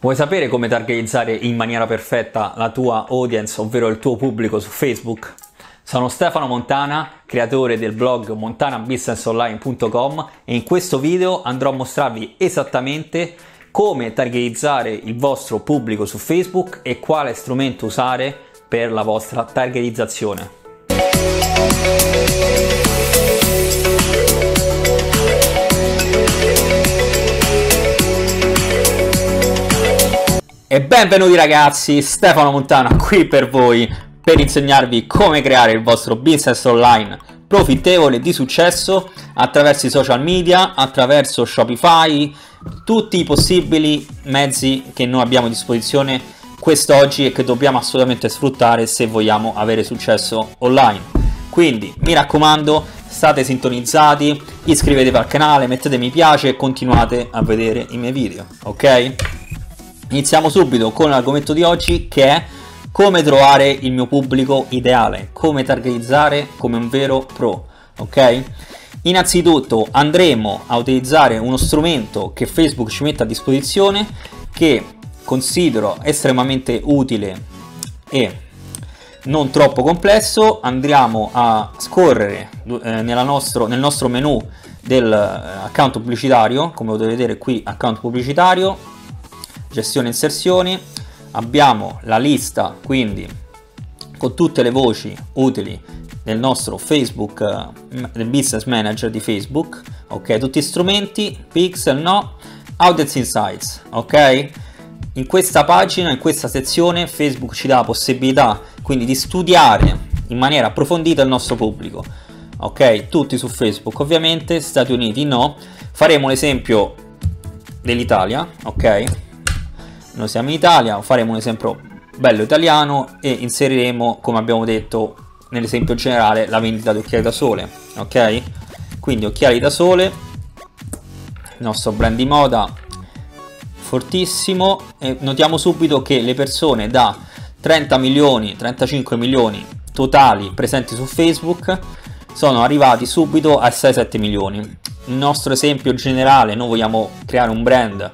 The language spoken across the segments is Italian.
Vuoi sapere come targetizzare in maniera perfetta la tua audience, ovvero il tuo pubblico su Facebook? Sono Stefano Montana, creatore del blog montanabusinessonline.com e in questo video andrò a mostrarvi esattamente come targetizzare il vostro pubblico su Facebook e quale strumento usare per la vostra targetizzazione. E benvenuti ragazzi, Stefano Montana qui per voi per insegnarvi come creare il vostro business online profittevole di successo attraverso i social media, attraverso Shopify, tutti i possibili mezzi che noi abbiamo a disposizione quest'oggi e che dobbiamo assolutamente sfruttare se vogliamo avere successo online. Quindi mi raccomando, state sintonizzati, iscrivetevi al canale, mettete mi piace e continuate a vedere i miei video, ok? Iniziamo subito con l'argomento di oggi, che è come trovare il mio pubblico ideale, come targetizzare come un vero pro, ok? Innanzitutto andremo a utilizzare uno strumento che Facebook ci mette a disposizione, che considero estremamente utile e non troppo complesso. Andremo a scorrere nel nostro menu dell'account pubblicitario, come potete vedere qui, account pubblicitario, gestione inserzioni, abbiamo la lista quindi con tutte le voci utili del nostro Facebook, del business manager di Facebook, ok? Tutti strumenti, pixel, no, audience insights, ok? In questa pagina, in questa sezione, Facebook ci dà la possibilità quindi di studiare in maniera approfondita il nostro pubblico, ok? Tutti su Facebook, ovviamente, Stati Uniti no. Faremo l'esempio dell'Italia, ok? Noi siamo in Italia, faremo un esempio bello italiano e inseriremo, come abbiamo detto nell'esempio generale, la vendita di occhiali da sole, ok? Quindi occhiali da sole, il nostro brand di moda fortissimo, e notiamo subito che le persone da 30 milioni, 35 milioni totali presenti su Facebook sono arrivati subito a 6-7 milioni. Il nostro esempio generale, noi vogliamo creare un brand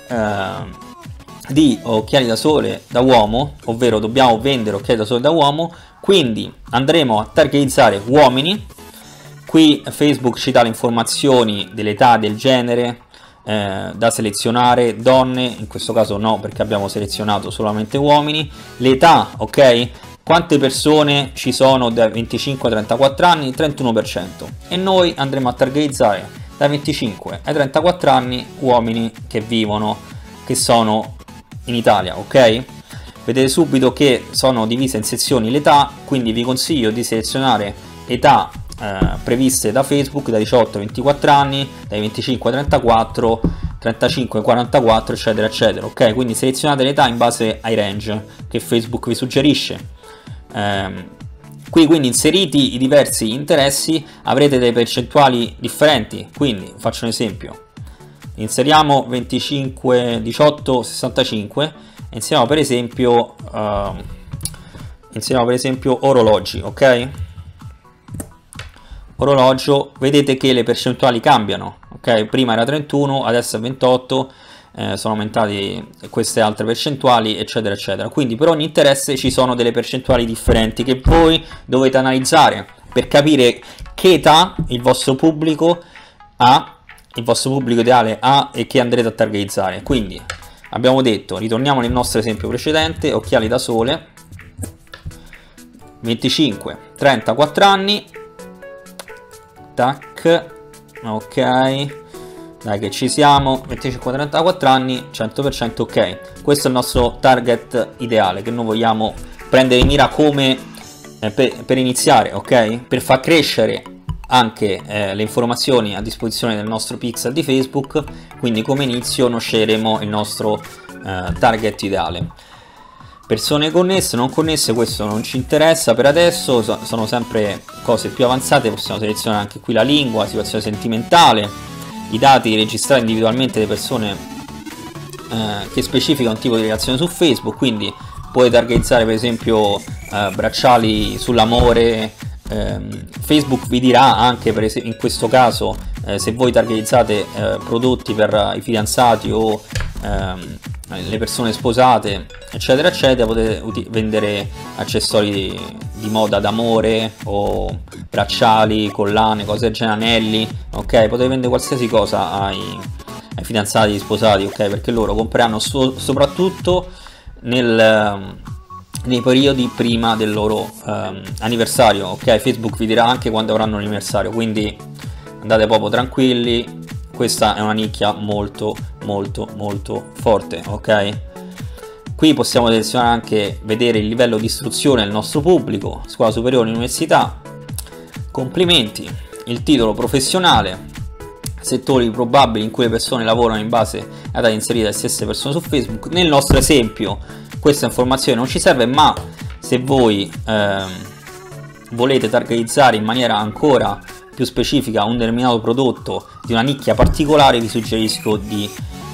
di occhiali da sole da uomo, ovvero dobbiamo vendere occhiali da sole da uomo, quindi andremo a targetizzare uomini. Qui Facebook ci dà le informazioni dell'età, del genere da selezionare, donne in questo caso no, perché abbiamo selezionato solamente uomini, l'età, ok? Quante persone ci sono da 25 a 34 anni? 31%, e noi andremo a targetizzare da 25 ai 34 anni uomini che vivono, che sono in Italia, ok? Vedete subito che sono divise in sezioni l'età, quindi vi consiglio di selezionare età previste da Facebook da 18 a 24 anni, dai 25 a 34, 35 a 44, eccetera eccetera, ok? Quindi selezionate l'età in base ai range che Facebook vi suggerisce. Qui quindi inseriti i diversi interessi avrete delle percentuali differenti, quindi faccio un esempio. Inseriamo 25, 18, 65 e inseriamo per esempio orologi, ok? Orologio, vedete che le percentuali cambiano, ok? Prima era 31, adesso è 28, sono aumentate queste altre percentuali, eccetera eccetera. Quindi per ogni interesse ci sono delle percentuali differenti che voi dovete analizzare per capire che età il vostro pubblico ha, il vostro pubblico ideale ha, e che andrete a targetizzare. Quindi abbiamo detto, ritorniamo nel nostro esempio precedente, occhiali da sole, 25 34 anni, tac, ok, dai che ci siamo, 25 34 anni, 100% ok. Questo è il nostro target ideale che noi vogliamo prendere in mira come per iniziare, ok? Per far crescere anche le informazioni a disposizione del nostro pixel di Facebook, quindi come inizio noi sceglieremo il nostro target ideale. Persone connesse, non connesse, questo non ci interessa per adesso, sono sempre cose più avanzate. Possiamo selezionare anche qui la lingua, situazione sentimentale, i dati registrati individualmente delle persone che specificano un tipo di relazione su Facebook, quindi potete targetizzare per esempio bracciali sull'amore. Facebook vi dirà anche per esempio in questo caso se voi targetizzate prodotti per i fidanzati o le persone sposate, eccetera eccetera. Potete vendere accessori di moda d'amore o bracciali, collane, cose del genere, anelli, ok? Potete vendere qualsiasi cosa ai fidanzati, sposati, ok? Perché loro compreranno soprattutto nei periodi prima del loro anniversario, ok? Facebook vi dirà anche quando avranno l'anniversario, quindi andate proprio tranquilli. Questa è una nicchia molto molto molto forte, ok? Qui possiamo selezionare anche, vedere il livello di istruzione del nostro pubblico, scuola superiore, università, complimenti, il titolo professionale, settori probabili in cui le persone lavorano in base ad età inserite le stesse persone su Facebook. Nel nostro esempio questa informazione non ci serve, ma se voi volete targetizzare in maniera ancora più specifica un determinato prodotto di una nicchia particolare, vi suggerisco di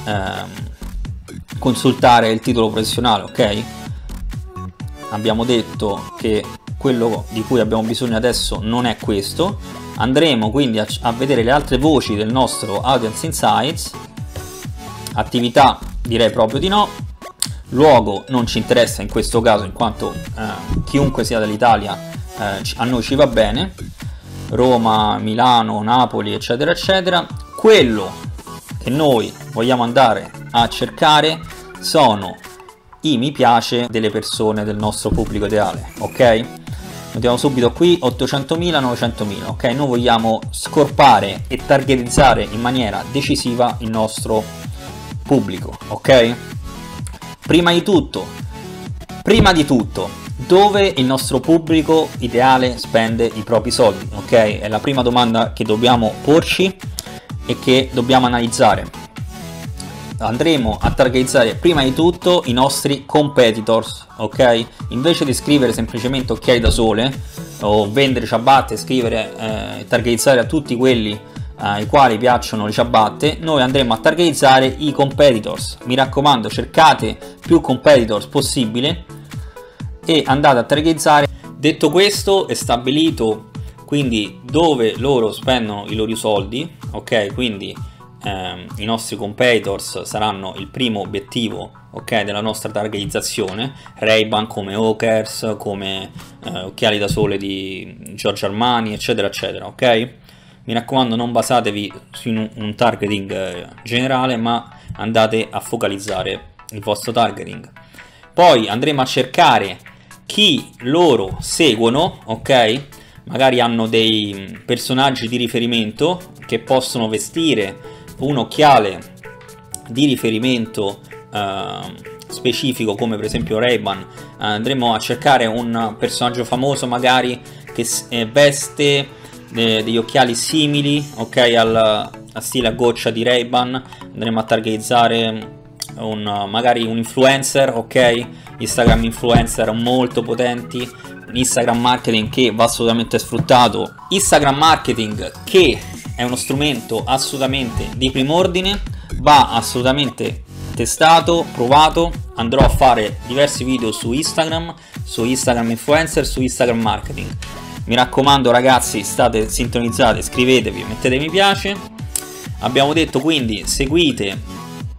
consultare il titolo professionale, ok? Abbiamo detto che quello di cui abbiamo bisogno adesso non è questo. Andremo quindi a vedere le altre voci del nostro Audience Insights. Attività direi proprio di no. Luogo non ci interessa in questo caso, in quanto chiunque sia dall'Italia a noi ci va bene. Roma, Milano, Napoli, eccetera eccetera. Quello che noi vogliamo andare a cercare sono i mi piace delle persone del nostro pubblico ideale, ok? Notiamo subito qui 800.000, 900.000, ok? Noi vogliamo scorpare e targetizzare in maniera decisiva il nostro pubblico, ok? Prima di tutto, dove il nostro pubblico ideale spende i propri soldi, ok? È la prima domanda che dobbiamo porci e che dobbiamo analizzare. Andremo a targetizzare prima di tutto i nostri competitors, ok? Invece di scrivere semplicemente occhiali da sole o vendere ciabatte, scrivere targetizzare a tutti quelli ai quali piacciono le ciabatte, noi andremo a targetizzare i competitors. Mi raccomando, cercate più competitors possibile e andate a targetizzare. Detto questo, è stabilito quindi dove loro spendono i loro soldi, ok? Quindi i nostri competitors saranno il primo obiettivo, ok, della nostra targetizzazione. Ray-Ban come Hawkers, come occhiali da sole di Giorgio Armani, eccetera eccetera, ok? Mi raccomando, non basatevi su un targeting generale, ma andate a focalizzare il vostro targeting. Poi andremo a cercare chi loro seguono, ok? Magari hanno dei personaggi di riferimento che possono vestire un occhiale di riferimento specifico, come per esempio Ray-Ban. Andremo a cercare un personaggio famoso magari che veste degli occhiali simili, ok, a stile a goccia di Ray-Ban. Andremo a targetizzare magari un influencer, ok, Instagram influencer molto potenti, Instagram marketing che va assolutamente sfruttato, Instagram marketing che è uno strumento assolutamente di primo ordine, va assolutamente testato, provato. Andrò a fare diversi video su Instagram influencer, su Instagram marketing. Mi raccomando ragazzi, state sintonizzati, iscrivetevi, mettete mi piace. Abbiamo detto quindi seguite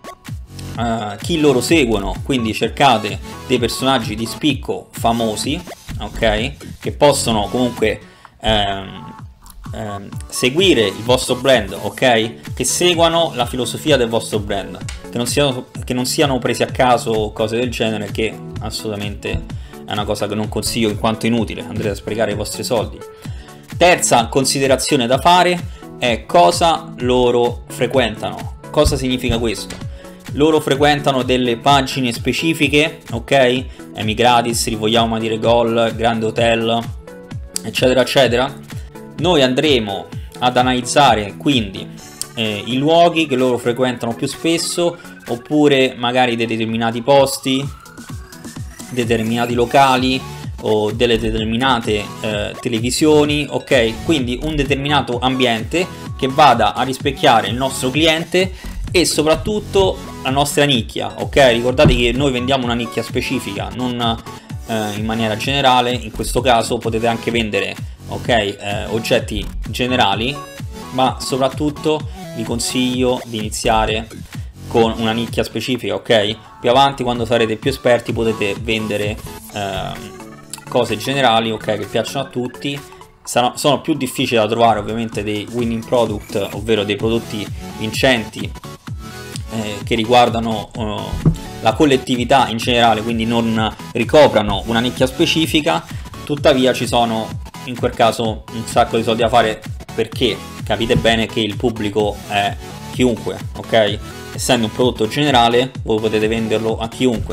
chi loro seguono, quindi cercate dei personaggi di spicco famosi, ok, che possono comunque seguire il vostro brand, ok, che seguano la filosofia del vostro brand, che non siano presi a caso o cose del genere, che assolutamente è una cosa che non consiglio in quanto inutile, andrete a sprecare i vostri soldi. Terza considerazione da fare è cosa loro frequentano. Cosa significa questo? Loro frequentano delle pagine specifiche, ok? Emigratis, Rivogliamo Dire Gol, Grande Hotel, eccetera eccetera. Noi andremo ad analizzare quindi i luoghi che loro frequentano più spesso, oppure magari dei determinati posti, determinati locali o delle determinate televisioni, ok? Quindi un determinato ambiente che vada a rispecchiare il nostro cliente e soprattutto la nostra nicchia, ok? Ricordate che noi vendiamo una nicchia specifica, non in maniera generale. In questo caso potete anche vendere, ok, oggetti generali, ma soprattutto vi consiglio di iniziare con una nicchia specifica, ok? Più avanti, quando sarete più esperti, potete vendere cose generali, ok, che piacciono a tutti. Sono più difficili da trovare ovviamente dei winning product, ovvero dei prodotti vincenti che riguardano la collettività in generale, quindi non ricoprano una nicchia specifica. Tuttavia ci sono in quel caso un sacco di soldi da fare, perché capite bene che il pubblico è chiunque, ok? Essendo un prodotto generale, voi potete venderlo a chiunque.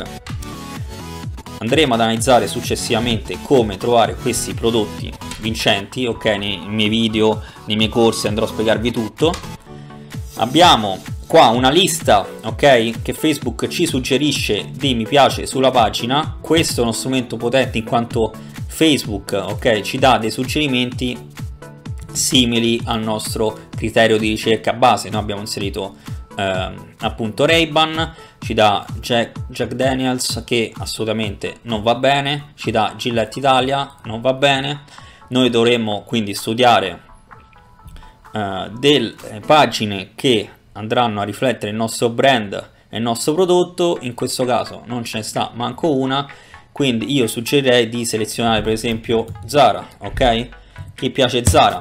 Andremo ad analizzare successivamente come trovare questi prodotti vincenti, ok? Nei miei video, nei miei corsi andrò a spiegarvi tutto. Abbiamo qua una lista, ok, che Facebook ci suggerisce di mi piace sulla pagina. Questo è uno strumento potente in quanto Facebook, ok, ci dà dei suggerimenti simili al nostro criterio di ricerca base. Noi abbiamo inserito appunto Ray-Ban, ci dà Jack Daniels, che assolutamente non va bene, ci dà Gillette Italia, non va bene. Noi dovremmo quindi studiare delle pagine che andranno a riflettere il nostro brand e il nostro prodotto. In questo caso non ce ne sta manco una, quindi io suggerirei di selezionare per esempio Zara, ok? Chi piace Zara,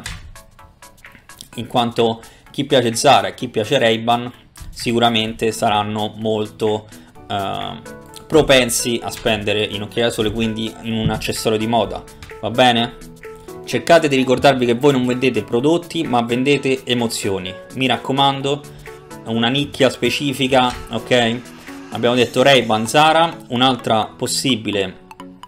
in quanto chi piace Zara e chi piace Ray-Ban sicuramente saranno molto propensi a spendere in occhiali da sole, quindi in un accessorio di moda, va bene? Cercate di ricordarvi che voi non vendete prodotti ma vendete emozioni, mi raccomando, una nicchia specifica, ok? Abbiamo detto Ray-Ban, Zara. Un'altra possibile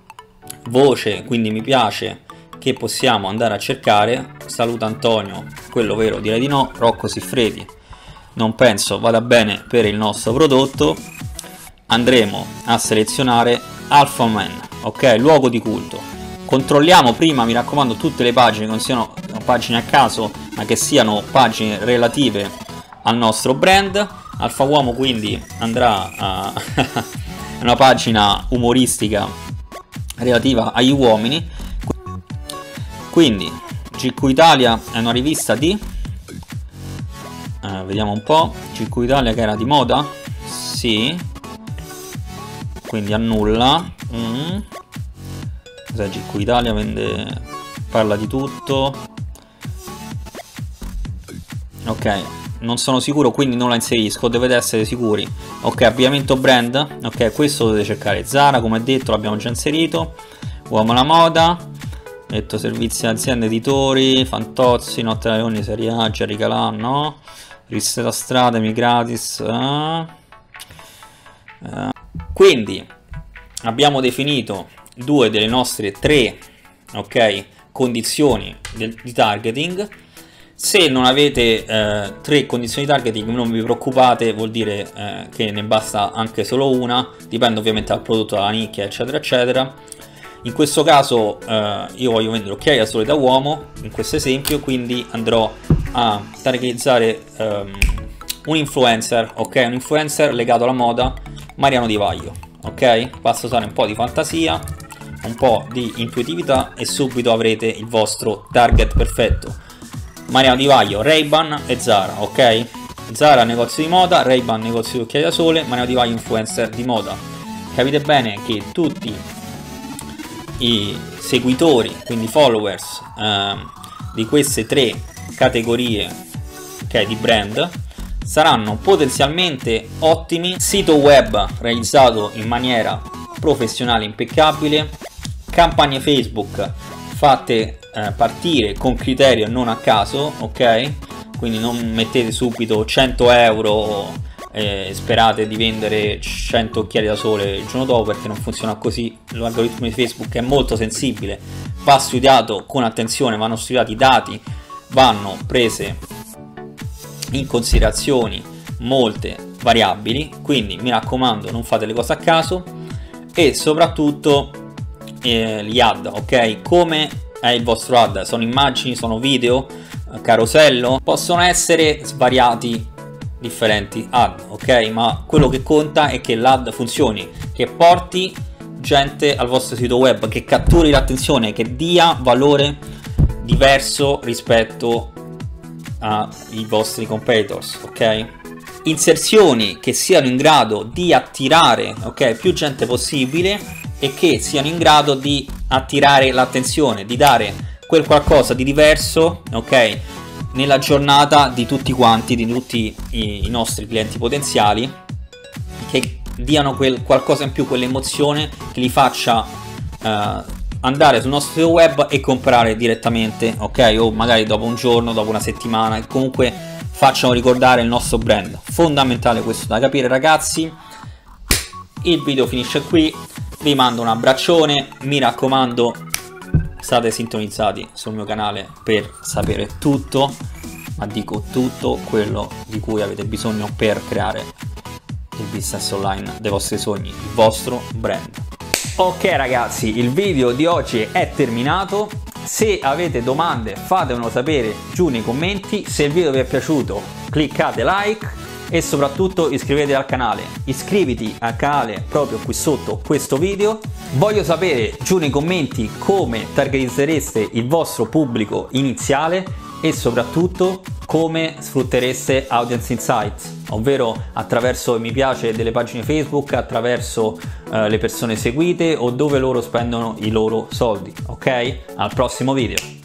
voce, quindi mi piace, che possiamo andare a cercare, saluta Antonio, quello vero direi di no, Rocco Siffredi non penso vada bene per il nostro prodotto. Andremo a selezionare Alpha Man, ok, luogo di culto. Controlliamo prima, mi raccomando, tutte le pagine, che non siano pagine a caso ma che siano pagine relative al nostro brand. Alfa Uomo quindi andrà a una pagina umoristica relativa agli uomini. Quindi GQ Italia è una rivista di vediamo un po', GQ Italia che era di moda, sì, quindi annulla. Cos'è GQ Italia? Parla di tutto, ok, non sono sicuro quindi non la inserisco, dovete essere sicuri. Ok, abbigliamento brand, ok, questo dovete cercare. Zara, come detto, l'abbiamo già inserito. Uomo alla moda, metto servizi aziende, editori, Fantozzi, Notte da Leoni, Serie A, Jerry Calà, no, riviste da strada, Mi Gratis. Quindi abbiamo definito due delle nostre tre, ok, condizioni di targeting. Se non avete tre condizioni di targeting non vi preoccupate, vuol dire che ne basta anche solo una, dipende ovviamente dal prodotto, dalla nicchia, eccetera eccetera. In questo caso io voglio vendere occhiali da sole da uomo, in questo esempio, quindi andrò a targetizzare un influencer, ok, un influencer legato alla moda, Mariano Di Vaglio, ok, basta usare un po' di fantasia, un po' di intuitività e subito avrete il vostro target perfetto. Mariano Di Vaglio, Ray-Ban e Zara, ok? Zara negozio di moda, Ray-Ban negozio di occhiali da sole, Mariano Di Vaglio influencer di moda. Capite bene che tutti i seguitori, quindi followers di queste tre categorie, ok, di brand, saranno potenzialmente ottimi. Sito web realizzato in maniera professionale, impeccabile, campagne Facebook fatte partire con criterio e non a caso, ok? Quindi non mettete subito 100 euro e sperate di vendere 100 occhiali da sole il giorno dopo, perché non funziona così. L'algoritmo di Facebook è molto sensibile, va studiato con attenzione, vanno studiati i dati, vanno prese in considerazione molte variabili, quindi mi raccomando non fate le cose a caso. E soprattutto gli ad, ok? Come è il vostro ad? Sono immagini, sono video, carosello? Possono essere svariati differenti ad, ok? Ma quello che conta è che l'ad funzioni, che porti gente al vostro sito web, che catturi l'attenzione, che dia valore diverso rispetto ai vostri competitors, ok? inserzioni che siano in grado di attirare, ok, più gente possibile e che siano in grado di attirare l'attenzione, di dare quel qualcosa di diverso, ok, nella giornata di tutti quanti, di tutti i nostri clienti potenziali, che diano quel qualcosa in più, quell'emozione che li faccia andare sul nostro sito web e comprare direttamente, ok, o magari dopo un giorno, dopo una settimana, e comunque facciano ricordare il nostro brand. Fondamentale questo da capire, ragazzi. Il video finisce qui, vi mando un abbraccione, mi raccomando state sintonizzati sul mio canale per sapere tutto, ma dico tutto quello di cui avete bisogno per creare il business online dei vostri sogni, il vostro brand. Ok ragazzi, il video di oggi è terminato. Se avete domande fatemelo sapere giù nei commenti. Se il video vi è piaciuto cliccate like e soprattutto iscrivetevi al canale. Iscriviti al canale proprio qui sotto questo video. Voglio sapere giù nei commenti come targetizzereste il vostro pubblico iniziale e soprattutto come sfruttereste Audience Insights, ovvero attraverso i mi piace delle pagine Facebook, attraverso le persone seguite o dove loro spendono i loro soldi. Ok? Al prossimo video.